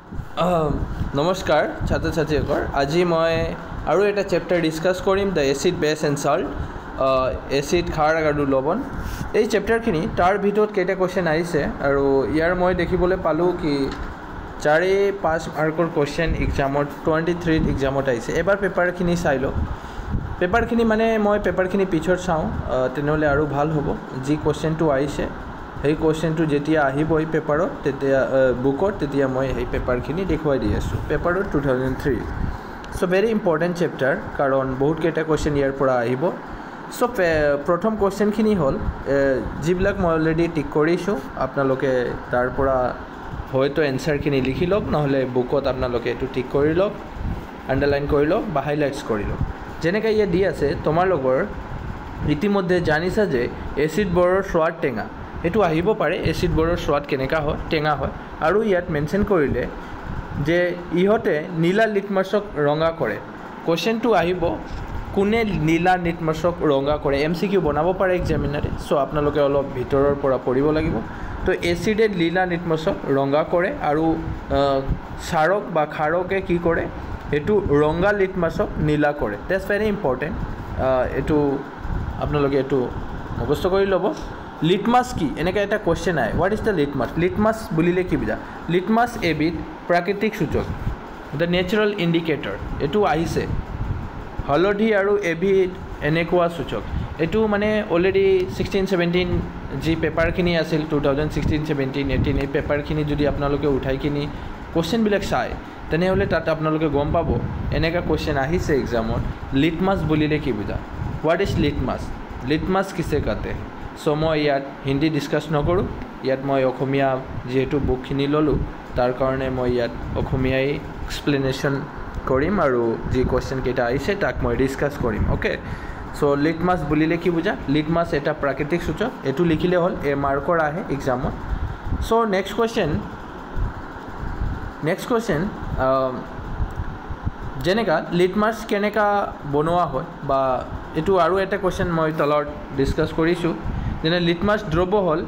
নমস্কাৰ ছাত্ৰ ছাত্ৰীসকল আজি মই আৰু এটা চেপ্টাৰ ডিসকাস কৰিম the acid base and salt acid খাৰ আৰু লৱণ এই চেপ্টাৰখিনি তাৰ ভিতৰত কেইটা কোৱেশ্চন আহিছে আৰু ইয়াৰ মই দেখিবলৈ পালোঁ কি 4-5 মাৰ্কৰ কোৱেশ্চন এক্সামত 23 এক্সামত আহিছে এবাৰ পেপাৰখিনি চাই লওক পেপাৰখিনি মানে মই পেপাৰখিনি পিছত চাওঁ তেনেহলে আৰু ভাল হ'ব যি কোৱেশ্চনটো আহিছে এই কোৱেশ্চনটো যেতিয়া আহিব এই পেপাৰত তেতিয়া বুকত তেতিয়া মই এই পেপাৰখিনি দেখুৱাই দি আছোঁ পেপাৰত 2003 সো ভেৰি ইম্পৰ্টেণ্ট চেপ্টাৰ কাৰণ বহুত কেইটা কোৱেশ্চন ইয়াৰ পৰা আহিব সো প্ৰথম কোৱেশ্চনখিনি হ'ল যিবিলাক মই অলৰেডি টিক কৰিছোঁ আপোনালোকে তাৰ পৰা হয়তো এনসাৰখিনি লিখি লওক নহলে বুকত আপোনালোকে এটো টিক কৰি লওক আন্ডাৰলাইন কৰি লওক বা হাইলাইটস কৰি লওক যেনেকৈ ইয়া দি আছে তোমালোকৰ ইতিমধ্যে জানিছা যে এসিড বৰৰ সোৱাদ টেঙা এটো আহিব পাৰে এসিড বৰৰ সোৱাদ কেনেকা হয় টেঙা হয় আৰু ইয়াত মেনশন কৰিলে যে ইহতে নীলা লিটমাছক ৰঙা কৰে কোৱেশ্চনটো আহিব কোনে নীলা লিটমাছক ৰঙা কৰে এমসিকিউ বনাব পাৰে এক্সামিনাৰে সো আপোনালোকে অলপ ভিতৰৰ পৰা পঢ়িব লাগিব তো এসিডে নীলা লিটমাছক ৰঙা কৰে আৰু সাৰক বা খাৰকে কি কৰে এটো ৰঙা লিটমাছক নীলা কৰে দ্যাটস ভেৰি ইম্পৰ্টেণ্ট এটো আপোনালোকে এটো মুখস্থ কৰি ল'ব লিটমাছ কি এনেকা এটা কোৱেশ্চন আহে what is the litmus litmus বুলিলে কি বুজা লিটমাছ এবিধ প্ৰাকৃতিক সূচক দ্য নেচাৰেল ইণ্ডিকেটৰ এটো আহিছে হলধি আৰু এবিধ এনেকুৱা সূচক এটো মানে অলৰেডি 16-17 যি পেপাৰখিনি আছিল 2016-17-18 এই পেপাৰখিনি যদি আপোনালোকে উঠাই কিনি কোৱেশ্চনবিলাক চাই তেনেহলে তাত আপোনালোকে গম পাব এনেকা কোৱেশ্চন আহিছে এক্সামত লিটমাছ বুলিলে কি বুজা হোৱাট ইজ লিটমাছ লিটমাছ কিছে কাতে সো মই ইয়াত হিন্দী ডিসকাস নকৰোঁ ইয়াত মই অসমীয়া যেহেতু বুকখিনি ললোঁ তাৰ কাৰণে মই ইয়াত অসমীয়াই এক্সপ্লেনেশ্যন কৰিম আৰু যি কোৱেশ্চন কেইটা আহিছে তাক মই ডিসকাস কৰিম ওকে সো লিটমাছ বুলিলে কি বুজা লিটমাছ এটা প্ৰাকৃতিক সূচক এটো লিখিলে হ'ল এ মাৰ্কৰ আহে এক্সামত সো নেক্সট কোৱেশ্চন যেনেকা লিটমাছ কেনেকা বনোৱা হয় বা এটো আৰু এটা কোৱেশ্চন মই তলত ডিসকাস কৰিছোঁ যেনে লিটমাছ দ্ৰব্য হ'ল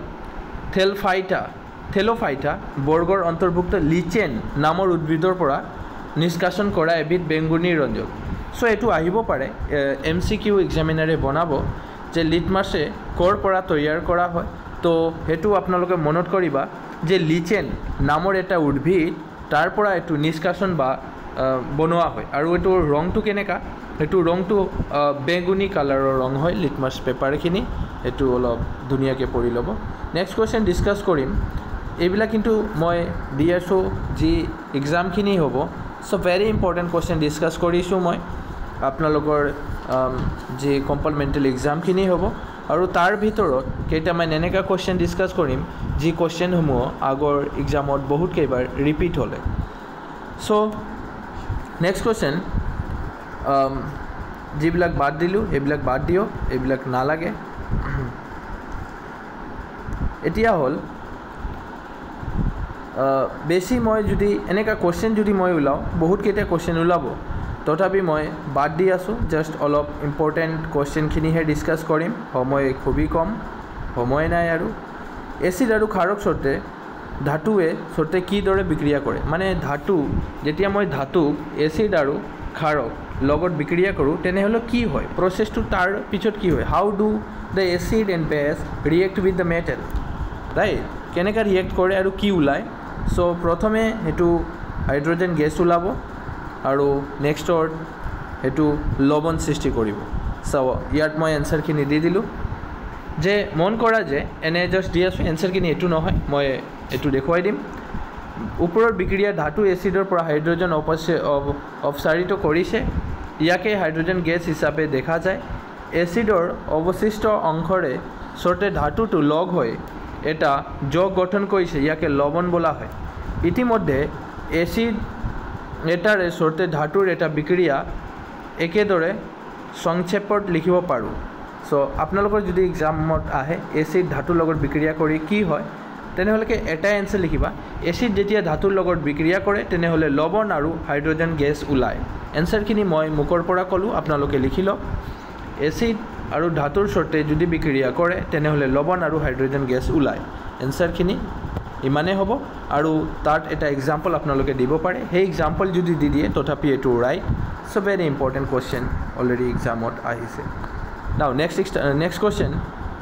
থেলোফাইটা বৰ্গৰ অন্তৰ্ভুক্ত লিচেন নামৰ উদ্ভিদৰ পৰা নিষ্কাশন কৰা এবিধ বেঙুনী ৰঞ্জক সো এটো আহিব পাৰে এমসিকিউ এক্সামিনাৰে বনাব যে লিটমাছে কৰ পৰা তৈয়াৰ কৰা হয় তো হেতু আপোনালোকে মনত কৰিবা যে লিচেন নামৰ এটা উদ্ভিদ তাৰ পৰা এটো নিষ্কাশন বা বনোৱা হয় আৰু এটো ৰংটো কেনেকা এটো ৰংটো বেঙুনী কালাৰৰ ৰং হয় লিটমাছ পেপাৰখিনি এটো অলপ ধুনিয়াকে পঢ়ি ল'ব নেক্সট কোৱেশ্চন ডিসকাস কৰিম এইবিলাক কিন্তু মই দি আছোঁ যি এক্সামখিনি হ'ব so very important question discuss কৰিছোঁ মই আপোনালোকৰ যি কম্পাৰ্টমেণ্টেল এক্সামখিনি হ'ব আৰু তাৰ ভিতৰত কেইটামান এনেকা কোৱেশ্চন ডিসকাস কৰিম যি কোৱেশ্চনসমূহ আগৰ এক্সামত বহুত কেইবাৰ ৰিপিট হ'লে সো নেক্সট কোৱেশ্চন যিবিলাক বাদ দিলোঁ এইবিলাক বাদ দিও এইবিলাক নালাগে এতিয়া হ'ল বেছি মই যদি এনেকা কোৱেশ্চন যদি মই উলাও বহুত কেইটা কোৱেশ্চন উলাব তথাপি মই বাদ দি আছোঁ জাস্ট অলপ ইম্পৰ্টেণ্ট কোৱেশ্চনখিনিহে ডিসকাস কৰিম সময় খুবই কম সময় নাই আৰু এসিড আৰু খাৰক ধাতুৱে কিদৰে বিক্ৰিয়া কৰে মানে ধাতু যেতিয়া মই ধাতুক এসিড আৰু খাৰক লগত বিক্ৰিয়া কৰোঁ তেনেহলে কি হয় প্ৰসেসটো তাৰ পিছত কি হয় how do the acid and base react with the metal right কেনেকৈ ৰিয়েক্ট কৰে আৰু কি ওলায় সো প্ৰথমে হেতু হাইড্ৰোজেন গেছ ওলাব আৰু নেক্সটত হেতু লৱণ সৃষ্টি কৰিব সো ইয়াত মই এনসাৰখিনি দি দিলোঁ যে মন কৰা যে এনে জাস্ট দি আছোঁ এনসাৰখিনি এটো নহয় মই এটো দেখুৱাই দিম ওপৰৰ বিক্ৰিয়া ধাতু এসিডৰ পৰা হাইড্ৰোজেন অপসাৰিত কৰিছে ইয়াকে হাইড্ৰোজেন গেছ হিচাপে দেখা যায় এসিডৰ অৱশিষ্ট অংশৰে ধাতুটো লগ হৈ এটা যৌগ গঠন কৰিছে ইয়াকে লৱণ বোলা হয় ইতিমধ্যে এসিড এটাৰে ধাতুৰ এটা বিক্ৰিয়া একেদৰে সংক্ষেপত লিখিব পাৰোঁ সো আপোনালোকৰ যদি এক্সামত আহে এসিড ধাতুৰ লগত বিক্ৰিয়া কৰি কি হয় তেনেহলে এটা এনসাৰ লিখিবা এসিড যেতিয়া ধাতুৰ লগত বিক্ৰিয়া কৰে তেনেহলে লৱণ আৰু হাইড্ৰোজেন গেছ ওলায় এনসাৰখিনি মই মুখৰ পৰা ক'লোঁ আপোনালোকে লিখি লওক এসিড আৰু ধাতুৰ যদি বিক্ৰিয়া কৰে তেনেহলে লৱণ আৰু হাইড্ৰোজেন গেছ ওলায় এনসাৰখিনি ইমানেই হ'ব আৰু তাত এটা এক্সাম্পল আপোনালোকে দিব পাৰে সেই এক্সাম্পল যদি দি দিয়ে তথাপি এইটো right so very important question already এক্সামত আহিছে নাও নেক্সট কোৱেশ্চন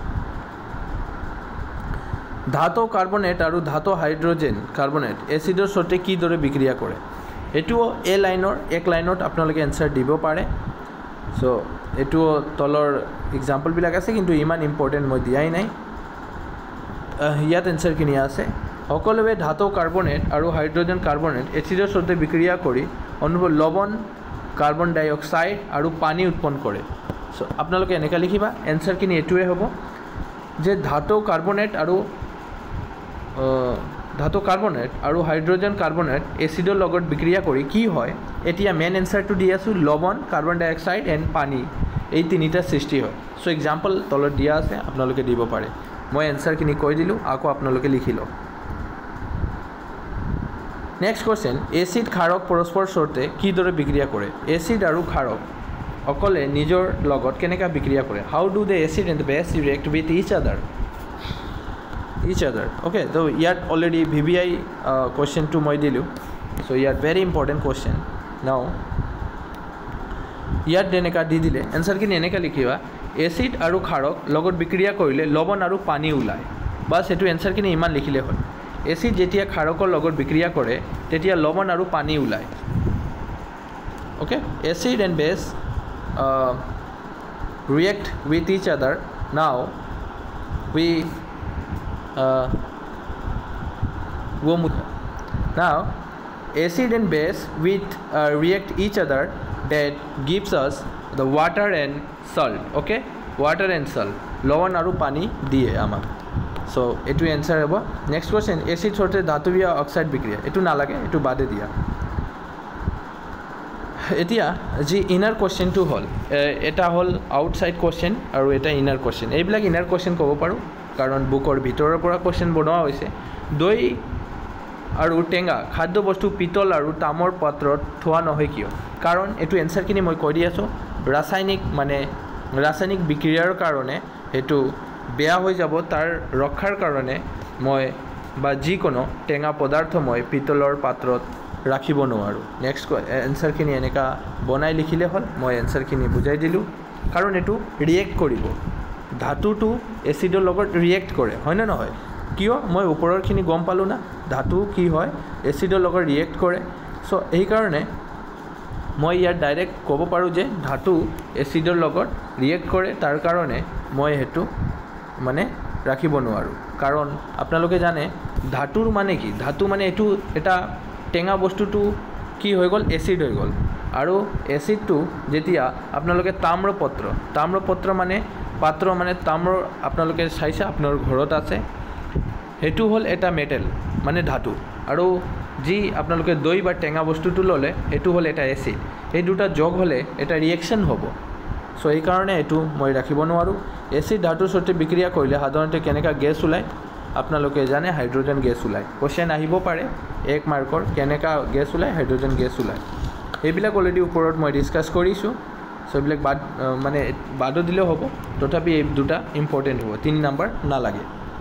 ধাতু কাৰ্বনেট আৰু ধাতু হাইড্ৰোজেন কাৰ্বনেট এচিডৰ সৈতে কিদৰে বিক্ৰিয়া কৰে এটো এ লাইনৰ এক লাইনত আপোনালোকে এনসাৰ দিব পাৰে সো এটো তলৰ এক্সাম্পল বিলাক আছে কিন্তু ইমান ইম্পৰ্টেন্ট মই দিয়াই নাই ইয়াত এনসাৰ কিনি আছে সকলোৱে ধাতু কাৰ্বনেট আৰু হাইড্ৰোজেন কাৰ্বনেট এচিডৰ সৈতে বিক্ৰিয়া কৰি অনুভৱ লৱণ কাৰ্বন ডাই অক্সাইড আৰু পানী উৎপন্ন কৰে সো আপোনালোকে এনেকা লিখিবা এনসাৰ কিনি এটোৱে হ'ব যে ধাতু কাৰ্বনেট আৰু হাইড্ৰোজেন কাৰ্বনেট এচিডৰ লগত বিক্ৰিয়া কৰি কি হয় এতিয়া মেইন এনসাৰটো দি আছো লৱণ কাৰ্বন ডাই অক্সাইড এণ্ড পানী এই তিনিটা সৃষ্টি হয় সো এক্সাম্পল তলত দিয়া আছে আপোনালোকে দিব পাৰে মই এনসাৰ কিনি কৈ দিলো আকৌ আপোনালোকে লিখি লওক নেক্সট কোৱেশ্চন এচিড ক্ষাৰক পৰস্পৰ সৈতে কিদৰে বিক্ৰিয়া কৰে এচিড আৰু ক্ষাৰক অকলে নিজৰ লগত কেনেকা বিক্ৰিয়া কৰে how do the acid and the base react with each other okay so yet already VBI question to moi dilu so yet very important question now yet deneka di dile answer kini eneka likhiba acid aru kharok logot bikriya korile lobon aru pani ulai bas etu answer kini iman likhile hol acid jetia kharokor logot bikriya kore tetia lobon aru pani ulai okay acid and base react with each other now we now acid and base with react each other that gives us the water and salt okay water and salt লৱণ আৰু পানী দিয়ে আমাক so এটো answer হ'ব next question acid সৈতে ধাতৱীয় oxide বিক্ৰিয়া এটো না লাগে এটো বাদে দিয়া এতিয়া যি ইনাৰ কোৱেশ্চনটো হল এটা হল আউটসাইড কোৱেশ্চন আৰু এটা ইনাৰ কোৱেশ্চন এইবিলাক ইনাৰ কোৱেশ্চন ক'ব পাৰো কাৰণ বুকৰ ভিতৰৰ পৰা কোৱেশ্চন বনোৱা হৈছে দৈ আৰু টেঙা খাদ্য বস্তু পিতল আৰু তামৰ পাত্ৰত থোৱা নহয় কিয় কাৰণ এটো আনসাৰ কিনি মই কৈ দি আছো ৰাসায়নিক বিক্ৰিয়াৰ কাৰণে এটো বেয়া হৈ যাব তাৰ ৰক্ষাৰ কাৰণে মই বা যিকোনো টেঙা পদাৰ্থ মই পিতলৰ পাত্ৰত ৰাখিব নোৱাৰো নেক্সট আনসাৰ কিনি এনেকা বনাই লিখিলে হল মই আনসাৰ কিনি বুজাই দিলো কাৰণ এটো ৰিয়েক্ট কৰিব ধাতুটো এচিডৰ লগত ৰিয়েক্ট কৰে হয় না নহয় কিয় মই ওপৰৰখিনি গম পালো না ধাতু কি হয় এচিডৰ লগত ৰিয়েক্ট কৰে সো এই কাৰণে মই ইয়াত ডাইৰেক্ট ক'ব পাৰো যে ধাতু এচিডৰ লগত ৰিয়েক্ট কৰে তাৰ কাৰণে মই হেতু মানে ৰাখিব নোৱাৰো কাৰণ আপোনালোকে জানে ধাতুৰ মানে কি ধাতু মানে এটো এটা টেঙা বস্তুটো কি হৈ গল এচিড হৈ গল আৰু এচিডটো যেতিয়া আপোনালোকে তাম্ৰপত্ৰ মানে পাত্ৰ মানে তামৰ আপোনালোকে চাইছে আপোনাৰ ঘৰত আছে হেতু হল এটা মেটেল মানে ধাতু আৰু যি আপোনালোকে দৈ বা টেঙা বস্তুটো ললে হেতু হল এটা এচিড এই দুটা যোগ হলে এটা ৰিয়েকচন হ'ব সো এই কাৰণে এটো মই ৰাখিব নোৱাৰো এচিড ধাতুৰ সৈতে বিক্ৰিয়া কৰিলে সাধাৰণতে কেনেকা গেছ ওলাই আপোনালোকে জানে হাইড্ৰোজেন গেছ ওলাই কোৱেশ্চন আহিব পাৰে 1 মাৰ্কৰ কেনেকা গেছ ওলাই হাইড্ৰোজেন গেছ ওলাই এইবিলাক অলৰেডি ওপৰত মই ডিসকাস কৰিছো সো এইবিলাক মানে বাদো দিলে হ'ব তথাপি এই দুটা ইম্পৰ্টেন্ট হ'ব 3 নম্বৰ না লাগে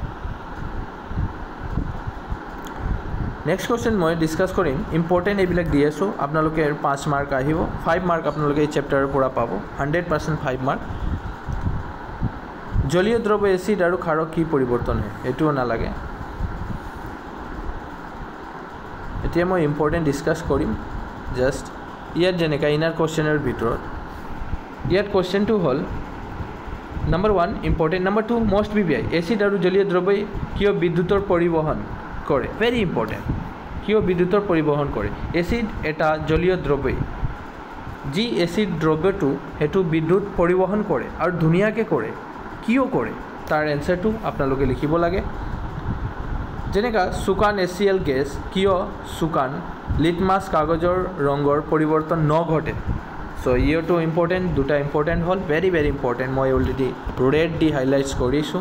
নেক্সট কোৱেশ্চন মই ডিসকাস কৰিম ইম্পৰ্টেন্ট এইবিলাক দি আছো আপোনালোকে 5 মাৰ্ক আহিব 5 মাৰ্ক আপোনালোকে এই চেপ্টাৰৰ পৰা পাব 100% 5 মাৰ্ক জলীয় দ্ৰব্য এচিড আৰু ক্ষাৰক কি পৰিৱৰ্তন হয় এটো না লাগে এতিয়া মই ইম্পৰ্টেন্ট ডিসকাস কৰিম জাস্ট ইয়াত যেনেকা ইনাৰ কোৱেশ্চনৰ ভিতৰত ইয়াত কোৱেশ্চনটো হল নাম্বাৰ 1 ইম্পৰ্টেন্ট নাম্বাৰ 2 মোস্ট বিবিআই এচিড আৰু জলীয় দ্ৰব্য কিয় বিদ্যুতৰ পৰিবহন কৰে ভেৰি ইম্পৰ্টেন্ট কিয় বিদ্যুতৰ পৰিবহন কৰে এচিড এটা জলীয় দ্ৰব্য যি এচিড দ্ৰব্যটো হেতু বিদ্যুৎ পৰিবহন কৰে আৰু ধুনিয়াকে কৰে কিয় কৰে তাৰ এনসাৰটো আপোনালোকে লিখিব লাগে যেনেকা সুকান এচিএল গেছ কিয় সুকান লিটমাছ কাগজৰ ৰঙৰ পৰিৱৰ্তন নঘটে সো ইয়োটো ইম্পৰ্টেন্ট দুটা ইম্পৰ্টেন্ট হল ভেৰি ইম্পৰ্টেন্ট মই অলৰেডি ৰেড দি হাইলাইটস কৰিছো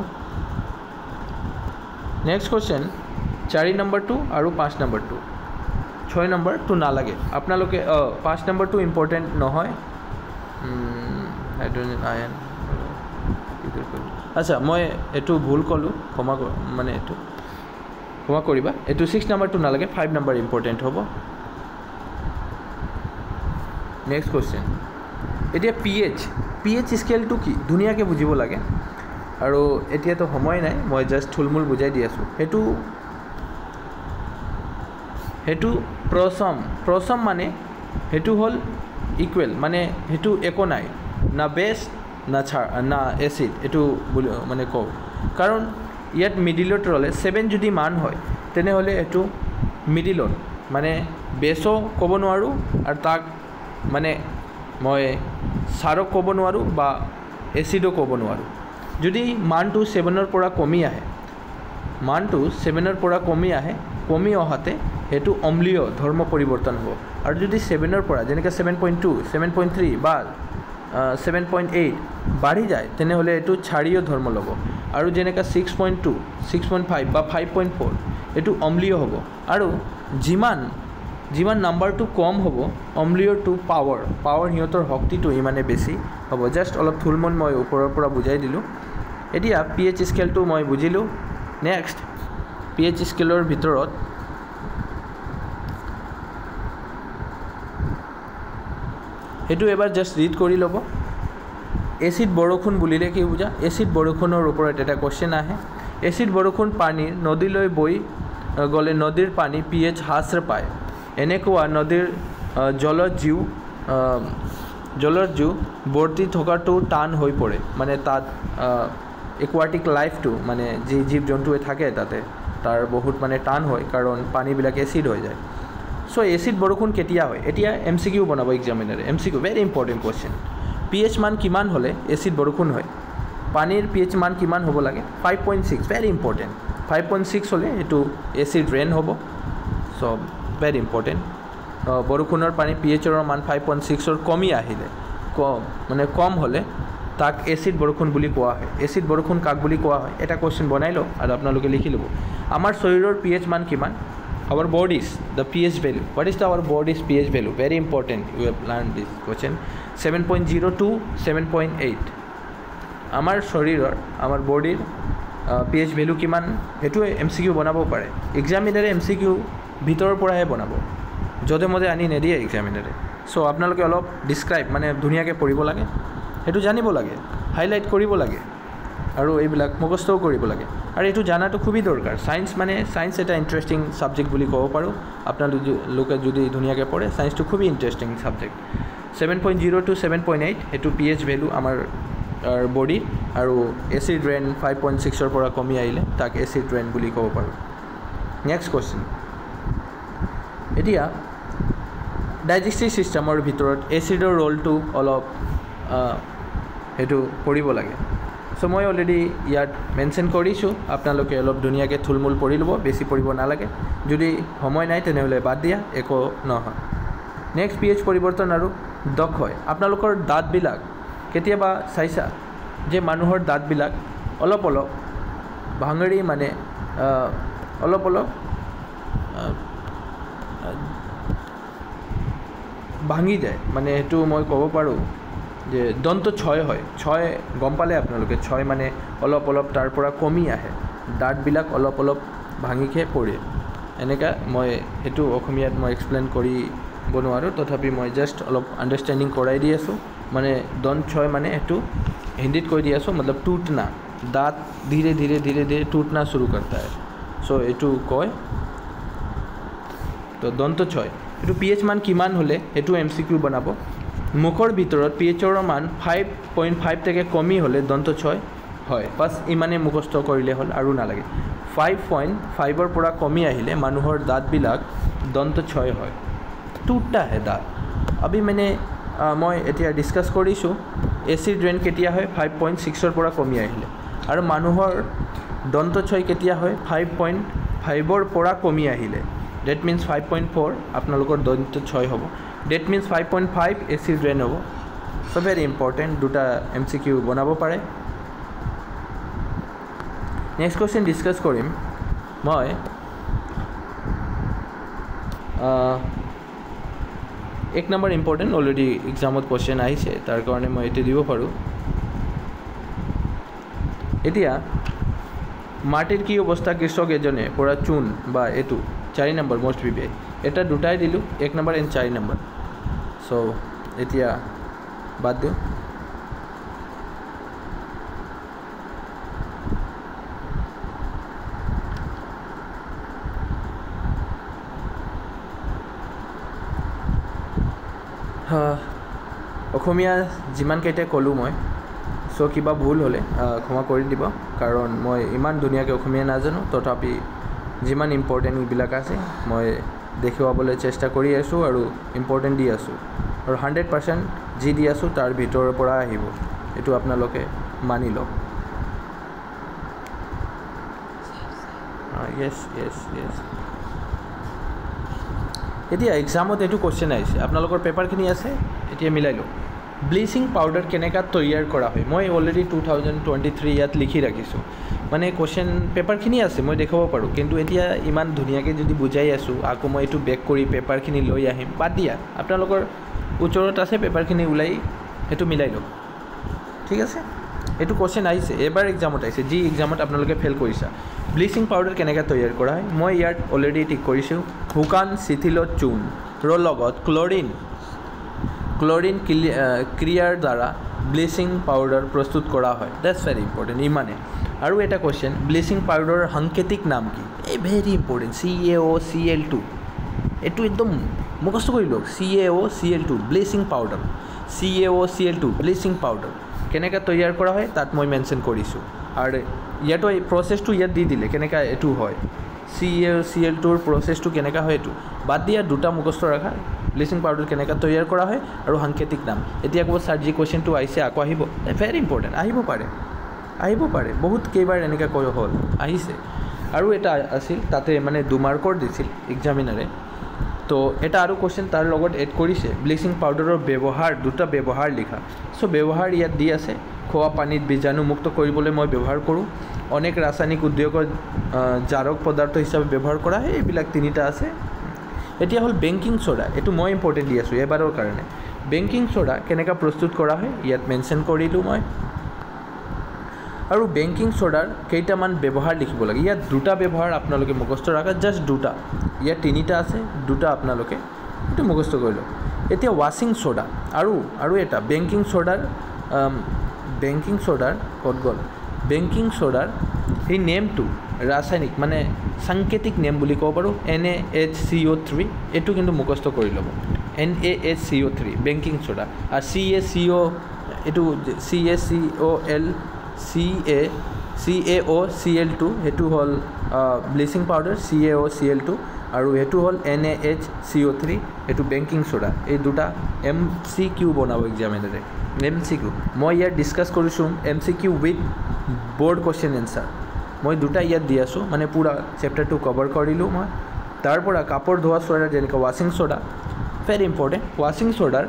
নেক্সট কোৱেশ্চন 4 নম্বৰ 2 আৰু 5 নম্বৰ 2 6 নম্বৰ 2 না লাগে আপোনালোকে 5 নম্বৰ 2 ইম্পৰ্টেন্ট নহয় হাইড্ৰোজেন আয়ন আচ্ছা মই এটো ভুল কলো ক্ষমা মানে এটো ক্ষমা কৰিবা এইটো 6 নম্বৰটো নালাগে 5 নম্বৰ ইম্পৰ্টেণ্ট হ'ব নেক্সট কোৱেশ্চন এতিয়া পিএইচ স্কেলটো কি ধুনীয়াকৈ বুজিব লাগে আৰু এতিয়াতো সময় নাই মই জাষ্ট থুলমূল বুজাই দি আছোঁ সেইটো প্ৰথম মানে সেইটো হ'ল ইকুৱেল মানে সেইটো একো নাই না বেছ না এচিড এইটো মানে কওঁ কাৰণ ইয়াত মিডিলত ৰ'লে 7 যদি মান হয় তেনেহ'লে এইটো মিডিলত মানে বেছো ক'ব নোৱাৰোঁ আৰু তাক মানে মই সাৰক ক'ব নোৱাৰোঁ বা এচিডো ক'ব নোৱাৰোঁ যদি মানটো 7ৰ পৰা কমি আহে কমি অহাতে সেইটো অম্লীয় ধৰ্ম পৰিৱৰ্তন হ'ব আৰু যদি 7ৰ পৰা যেনেকৈ 7.2 7.3 বা 7.8 বাঢ়ি যায় তেনেহ'লে এইটো ক্ষাৰীয় ধৰ্ম ল'ব আৰু যেনেকৈ 6.2 6.5 বা 5.4 এইটো অম্লীয় হ'ব আৰু যিমান নাম্বাৰটো কম হ'ব অম্লীয়টো পাৱাৰ সিহঁতৰ শক্তিটো ইমানে বেছি হ'ব জাষ্ট অলপ থুলমূল মই ওপৰৰ পৰা বুজাই দিলোঁ এতিয়া পিএইচ স্কেলটো মই বুজিলোঁ নেক্সট পিএইচ স্কেলৰ ভিতৰত সেইটো এবাৰ জাষ্ট ৰিড কৰি ল'ব এচিড বৰষুণ বুলিলে কি বুজা এচিড বৰষুণৰ ওপৰত এটা কুৱেশ্যন আহে এচিড বৰষুণ পানীৰ নদীলৈ বৈ গ'লে নদীৰ পানী পিএইচ হ্ৰাস পায় এনেকুৱা নদীৰ জলৰ জীৱ বৰ্তি থকাটো টান হৈ পৰে মানে তাত একুৱাটিক লাইফটো মানে যি জীৱ জন্তুৱে থাকে তাতে তাৰ বহুত মানে টান হয় কাৰণ পানীবিলাক এচিড হৈ যায় সো এচিড বৰষুণ কেতিয়া হয় এতিয়া MCQ বনাব এক্সামিনাৰে MCQ very important question PH মান কিমান হ'লে এচিড বৰষুণ হয় পানীৰ পিএইচ মান কিমান হ'ব লাগে 5.6 ভেৰি ইম্পৰ্টেণ্ট 5.6 হ'লে এইটো এচিড ৰেইন হ'ব সো ভেৰি ইম্পৰ্টেণ্ট বৰষুণৰ পানী পিএইচৰ মান 5.6ৰ কমি আহিলে কম হ'লে তাক এচিড বৰষুণ বুলি কোৱা হয় এচিড বৰষুণ কাক বুলি কোৱা হয় এটা কুৱেশ্যন বনাই লওক আৰু আপোনালোকে লিখি ল'ব আমাৰ শৰীৰৰ পিএইচ মান কিমান our bodies the pH value what is our body's pH value very important you have learned this question 7.0 to 7.8 আমাৰ শৰীৰৰ আমাৰ বডিৰ pH value কিমান হেতু MCQ বনাব পাৰে এক্সামিনাৰে MCQ ভিতৰৰ পৰাহে বনাব যদে মদে আনি নেদিয়ে এক্সামিনাৰে সো আপোনালোকে অলপ ডিসক্ৰাইব মানে ধুনীয়াকৈ পঢ়িব লাগে হেতু জানিব লাগে হাইলাইট কৰিব লাগে আৰু এইবিলাক মুখস্থও কৰিব লাগে আৰু এইটো জানাটো খুবই দৰকাৰ সায়েন্স এটা ইন্টাৰেষ্টিং সাবজেক্ট বুলি ক'ব পাৰোঁ আপোনালোকে যদি ধুনীয়াকৈ পঢ়ে সায়েন্সটো খুবই ইন্টাৰেষ্টিং সাবজেক্ট 7.0 to 7.8 হেতু পিএইচ ভ্যালু আমাৰ বডি আৰু এচিড ৰেইন 5.6ৰ পৰা কমি আহিলে তাক এচিড ৰেইন বুলি ক'ব পাৰোঁ নেক্সট কোৱেশ্চন এতিয়া ডাইজেষ্টিভ সিস্টেমৰ ভিতৰত এচিডৰ ৰোলটো অলপ হেতু পঢ়িব লাগে সো মই অলৰেডি ইয়াত মেনশ্যন কৰিছোঁ আপোনালোকে অলপ ধুনীয়াকৈ থুলমূল পঢ়ি ল'ব বেছি পঢ়িব নালাগে যদি সময় নাই তেনেহ'লে বাদ দিয়া একো নহয় নেক্সট পিএইচ পৰিৱৰ্তন আৰু দক্ষয় আপোনালোকৰ দাঁতবিলাক কেতিয়াবা চাইছা যে মানুহৰ দাঁতবিলাক অলপ ভাঙৰি মানে অলপ ভাঙি যায় মানে সেইটো মই ক'ব পাৰোঁ যে দন্ত ছয় হয় ছয় গম পালে আপোনালোকে ছয় মানে অলপ তাৰ পৰা কমি আহে দাঁতবিলাক অলপ ভাঙিকে পৰে এনেকা মই সেইটো অসমীয়াত মই এক্সপ্লেইন কৰিব নোৱাৰোঁ তথাপি মই জাষ্ট অলপ আণ্ডাৰষ্টেণ্ডিং কৰাই দি আছোঁ মানে দন্ত ছয় মানে এইটো হিন্দীত কৈ দি আছোঁ मतलब टूटना दांत धीरे धीरे टूटना शुरू करता है सो এইটো কয় তো দন্ত ছয় এইটো পিএইচ মান কিমান হ'লে এইটো MCQ বনাব মুখৰ ভিতৰত পিএইচৰ মান 5.5 থেকে কমি হ'লে দন্ত ছয় হয় বাস ইমানে মুখস্থ কৰিলে হ'ল আৰু নালাগে 5.5ৰ পৰা কমি আহিলে মানুহৰ দাঁতবিলাক দন্ত ছয় হয় টুটটা হে দাঁত अभी मैंने মই এতিয়া ডিসকাস কৰিছোঁ এচিড ৰেইন কেতিয়া হয় 5.6ৰ পৰা কমি আহিলে আৰু মানুহৰ দন্ত ছয় কেতিয়া হয় 5.5ৰ পৰা কমি আহিলে that means 5.4 আপোনালোকৰ দন্ত ছয় হ'ব that means 5.5 এচিড ৰেইন হ'ব so very important দুটা MCQ বনাব পাৰে নেক্সট কোৱেশ্চন ডিসকাস কৰিম মই एक नंबर इम्पोर्टेंट ऑलरेडी एग्जामत क्वेश्चन आइसे तार कारणे मैं एटे দিব পাৰোঁ এতিয়া মাটিৰ কি অৱস্থা কৃষক এজনে পৰা চূণ বা এইটো 4 নম্বৰ মোষ্ট ভিভিআই এটা দুটাই দিলোঁ 1 নম্বৰ এণ্ড 4 নম্বৰ সো এতিয়া বাদ দিওঁ অসমীয়া যিমানকেইটা ক'লোঁ মই সো কিবা ভুল হ'লে ক্ষমা কৰি দিব কাৰণ মই ইমান ধুনীয়াকৈ অসমীয়া নাজানো তথাপি যিমান ইম্পৰ্টেণ্ট এইবিলাক আছে মই দেখুৱাবলৈ চেষ্টা কৰি আছোঁ আৰু ইম্পৰ্টেণ্ট দি আছোঁ আৰু 100% যি দি আছোঁ তাৰ ভিতৰৰ পৰা আহিব এইটো আপোনালোকে মানি লওক য়েছ এতিয়া এক্সামত এইটো কুৱেশ্যন আহিছে আপোনালোকৰ পেপাৰখিনি আছে এতিয়া মিলাই লওক ব্লিচিং পাউডাৰ কেনেকৈ তৈয়াৰ কৰা হয় মই অলৰেডি 2023 ইয়াত লিখি ৰাখিছোঁ মানে কুৱেশ্যন পেপাৰখিনি আছে মই দেখাব পাৰোঁ কিন্তু এতিয়া ইমান ধুনীয়াকৈ যদি বুজাই আছোঁ আকৌ মই এইটো বেক কৰি পেপাৰখিনি লৈ আহিম বাদ দিয়া আপোনালোকৰ ওচৰত আছে পেপাৰখিনি ওলাই সেইটো মিলাই লওক ঠিক আছে এইটো কুৱেশ্যন আহিছে এবাৰ এক্সামত আহিছে যি এক্সামত আপোনালোকে ফেইল কৰিছা ব্লিচিং পাউডাৰ কেনেকৈ তৈয়াৰ কৰা হয় মই ইয়াত অলৰেডি ঠিক কৰিছোঁ শুকান শিথিলত চূণৰ লগত ক্লৰিন ক্ৰিয়াৰ দ্বাৰা ব্লিচিং পাউডাৰ প্ৰস্তুত কৰা হয় দ্যাটছ ভেৰি ইম্পৰ্টেণ্ট ইমানে আৰু এটা কুৱেশ্যন ব্লিচিং পাউডাৰৰ সাংকেতিক নাম কি এই ভেৰি ইম্পৰ্টেণ্ট CaOCl2 এইটো একদম মুখস্থ কৰি লওক CaOCl2 bleaching powder CaOCl2 bleaching powder কেনেকৈ তৈয়াৰ কৰা হয় তাত মই মেনশ্যন কৰিছোঁ আৰু ইয়াতো এই প্ৰচেছটো ইয়াত দি দিলে কেনেকৈ এইটো হয় CaOCl2ৰ প্ৰচেছটো কেনেকৈ হয় এইটো বাদ দিয়া দুটা মুখস্থ ৰাখা ব্লিচিং পাউডাৰ কেনেকৈ তৈয়াৰ কৰা হয় আৰু সাংকেতিক নাম এতিয়া ক'ব ছাৰ যি কুৱেশ্যনটো আহিছে আকৌ আহিব ভেৰি ইম্পৰ্টেণ্ট আহিব পাৰে বহুত কেইবাৰ এনেকৈ কৈ হ'ল আহিছে আৰু এটা আছিল তাতে মানে 2 মাৰ্কৰ দিছিল এক্সামিনাৰে তো এটা আৰু কুৱেশ্যন তাৰ লগত এড কৰিছে ব্লিচিং পাউডাৰৰ ব্যৱহাৰ দুটা ব্যৱহাৰ লিখা চ' ব্যৱহাৰ ইয়াত দি আছে খোৱা পানীত বীজাণুমুক্ত কৰিবলৈ মই ব্যৱহাৰ কৰোঁ অনেক ৰাসায়নিক উদ্যোগৰ জাৰক পদাৰ্থ হিচাপে ব্যৱহাৰ কৰা হয় এইবিলাক তিনিটা আছে এতিয়া হ'ল বেকিং সোডা এইটো মই ইম্পৰ্টেণ্ট দি আছোঁ এবাৰৰ কাৰণে বেকিং সোডা কেনেকৈ প্ৰস্তুত কৰা হয় ইয়াত মেনশ্যন কৰিলোঁ মই আৰু বেকিং সোডাৰ কেইটামান ব্যৱহাৰ লিখিব লাগে ইয়াত দুটা ব্যৱহাৰ আপোনালোকে মুখস্থ ৰাখা জাষ্ট দুটা ইয়াত তিনিটা আছে দুটা আপোনালোকে এইটো মুখস্থ কৰি লওক এতিয়া ৱাশ্বিং সোডা আৰু এটা বেকিং সোডাৰ ক'ত গ'ল বেকিং সোডাৰ এই নেমটো ৰাসায়নিক মানে সাংকেতিক নেম বুলি ক'ব পাৰোঁ NaHCO3 এইটো কিন্তু মুখস্থ কৰি ল'ব NaHCO3 বেকিং সোডা আৰু এইটো CaOCl2 সেইটো হ'ল ব্লিচিং পাউডাৰ CaOCl2 আৰু এইটো হ'ল NaHCO3 এইটো বেকিং সোডা এই দুটা MCQ বনাব এক্সামিনাৰে MCQ মই ইয়াত ডিছকাছ কৰিছোঁ MCQ with board question answer মই দুটা ইয়াত দি আছোঁ মানে পুৰা চেপ্টাৰটো কভাৰ কৰিলোঁ মই তাৰ পৰা কাপোৰ ধোৱা সোডাৰ যেনেকৈ ৱাশ্বিং সোডা ভেৰি ইম্পৰ্টেণ্ট ৱাশ্বিং সোডাৰ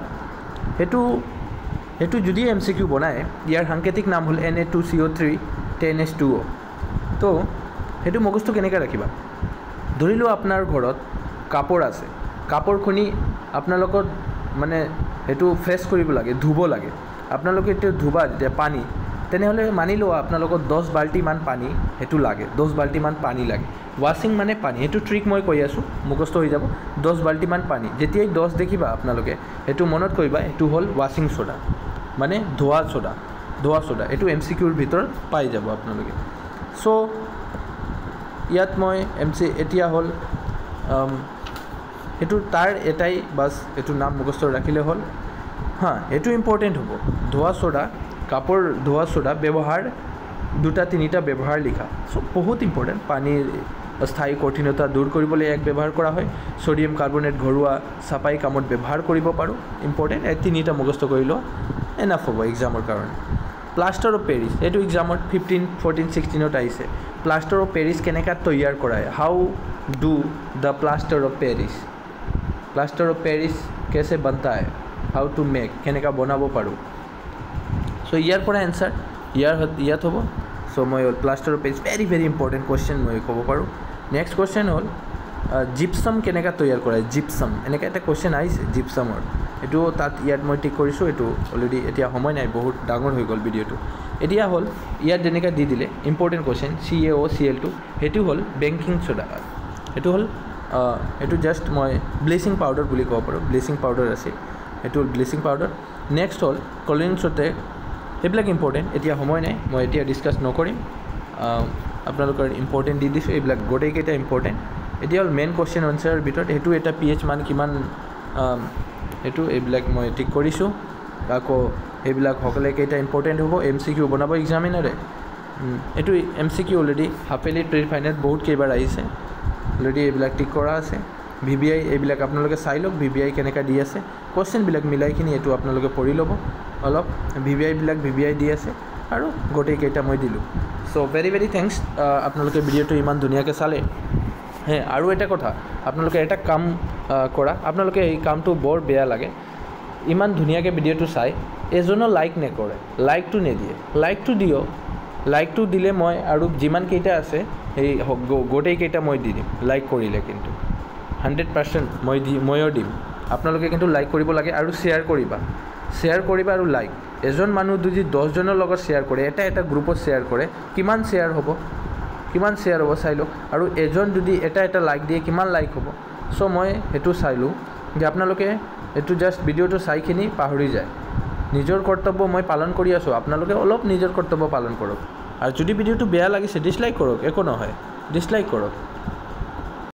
সেইটো যদি MCQ বনায় ইয়াৰ সাংকেতিক নাম হ'ল Na2CO3 10H2O তো সেইটো মগজটো কেনেকৈ ৰাখিবা ধৰি লওক আপোনাৰ ঘৰত কাপোৰ আছে কাপোৰখিনি আপোনালোকৰ মানে সেইটো ফ্ৰেছ কৰিব লাগে ধুব লাগে আপোনালোকে এতিয়া ধুবা যেতিয়া পানী তেনেহ'লে মানি লোৱা আপোনালোকৰ 10 বাল্টিমান পানী সেইটো লাগে 10 বাল্টিমান পানী লাগে ৱাশ্বিং মানে পানী সেইটো ট্ৰিক মই কৈ আছোঁ মুখস্থ হৈ যাব 10 বাল্টিমান পানী যেতিয়াই 10 দেখিবা আপোনালোকে সেইটো মনত কৰিবা এইটো হ'ল ৱাশ্বিং সোডা মানে ধোৱা সোডা এইটো MCQৰ ভিতৰত পাই যাব আপোনালোকে চ' ইয়াত মই এতিয়া হ'ল এইটো তাৰ এটাই বাছ এইটো নাম মুখস্থ ৰাখিলে হ'ল এইটো ইম্পৰ্টেণ্ট হ'ব ধোৱা সোডা কাপোৰ ধোৱা সোডা ব্যৱহাৰ দুটা তিনিটা ব্যৱহাৰ লিখা চ' বহুত ইম্পৰ্টেণ্ট পানীৰ স্থায়ী কঠিনতা দূৰ কৰিবলৈ এক ব্যৱহাৰ কৰা হয় ছ'ডিয়াম কাৰ্বনেট ঘৰুৱা চাফাই কামত ব্যৱহাৰ কৰিব পাৰোঁ ইম্পৰ্টেণ্ট এই তিনিটা মুখস্থ কৰি লোৱা এনাফ হ'ব এক্সামৰ কাৰণে প্লাষ্টাৰ অফ পেৰিছ এইটো এক্সামত 15, 14, 16ত আহিছে প্লাষ্টাৰ অফ পেৰিছ কেনেকৈ তৈয়াৰ কৰা হয় how do the plaster of Paris কেছে বনতা হয় হাউ টু মেক কেনেকৈ বনাব পাৰোঁ চ' ইয়াৰ পৰা এনচাৰ ইয়াত হ'ব চ' মই plaster of Paris very important question মই ক'ব পাৰোঁ নেক্সট কুৱেশ্যন হ'ল জিপছাম কেনেকৈ তৈয়াৰ কৰা হয় জিপছাম এনেকৈ এটা কুৱেশ্যন আহিছে জিপছামৰ এইটো তাত ইয়াত মই টিক কৰিছোঁ এইটো অলৰেডি এতিয়া সময় নাই বহুত ডাঙৰ হৈ গ'ল ভিডিঅ'টো এতিয়া হ'ল ইয়াত যেনেকৈ দি দিলে ইম্পৰ্টেণ্ট কুৱেশ্যন CaOCl2 সেইটো হ'ল বেকিং ছ'ডা সেইটো হ'ল এইটো জাষ্ট মই ব্লিচিং পাউডাৰ বুলি ক'ব পাৰোঁ ব্লিচিং পাউডাৰ আছে সেইটো হ'ল ব্লিচিং পাউডাৰ নেক্সট হ'ল কলিন ছ'টে সেইবিলাক ইম্পৰ্টেণ্ট এতিয়া সময় নাই মই এতিয়া ডিছকাছ নকৰিম আপোনালোকৰ ইম্পৰ্টেণ্ট দি দিছোঁ এইবিলাক গোটেইকেইটা ইম্পৰ্টেণ্ট এতিয়া হ'ল মেইন কুৱেশ্যন আনচাৰৰ ভিতৰত সেইটো এটা pH মান কিমান এইটো এইবিলাক মই ঠিক কৰিছোঁ আকৌ এইবিলাক সকলে কেইটা ইম্পৰ্টেণ্ট হ'ব MCQ বনাব এক্সামিনাৰে এইটো MCQ already half yearly pre final বহুত কেইবাৰ আহিছে অলৰেডি এইবিলাক ঠিক কৰা আছে VBI এইবিলাক আপোনালোকে চাই লওক VBI কেনেকৈ দি আছে কুৱেশ্যনবিলাক মিলাইখিনি এইটো আপোনালোকে পঢ়ি ল'ব অলপ VBI দি আছে আৰু গোটেইকেইটা মই দিলোঁ চ' ভেৰি ভেৰি থেংকছ আপোনালোকে ভিডিঅ'টো ইমান ধুনীয়াকৈ চালে হে আৰু এটা কথা আপোনালোকে এটা কাম কৰা আপোনালোকে এই কামটো বৰ বেয়া লাগে ইমান ধুনীয়াকৈ ভিডিঅ'টো চাই এজনো লাইক নকৰে লাইকটো নিদিয়ে লাইকটো দিয়ক লাইকটো দিলে মই আৰু যিমানকেইটা আছে সেই গোটেইকেইটা মই দি দিম লাইক কৰিলে কিন্তু 100% ময়ো দিম আপোনালোকে কিন্তু লাইক কৰিব লাগে আৰু শ্বেয়াৰ কৰিবা আৰু লাইক এজন মানুহ যদি 10 জনৰ লগত শ্বেয়াৰ কৰে এটা গ্ৰুপত শ্বেয়াৰ কৰে কিমান শ্বেয়াৰ হ'ব চাই লওক আৰু এজন যদি এটা লাইক দিয়ে কিমান লাইক হ'ব চ' মই সেইটো চাইলোঁ যে আপোনালোকে এইটো জাষ্ট ভিডিঅ'টো চাইখিনি পাহৰি যায় নিজৰ কৰ্তব্য মই পালন কৰি আছোঁ আপোনালোকে অলপ নিজৰ কৰ্তব্য পালন কৰক আৰু যদি ভিডিঅ'টো বেয়া লাগিছে ডিছলাইক কৰক একো নহয় ডিছলাইক কৰক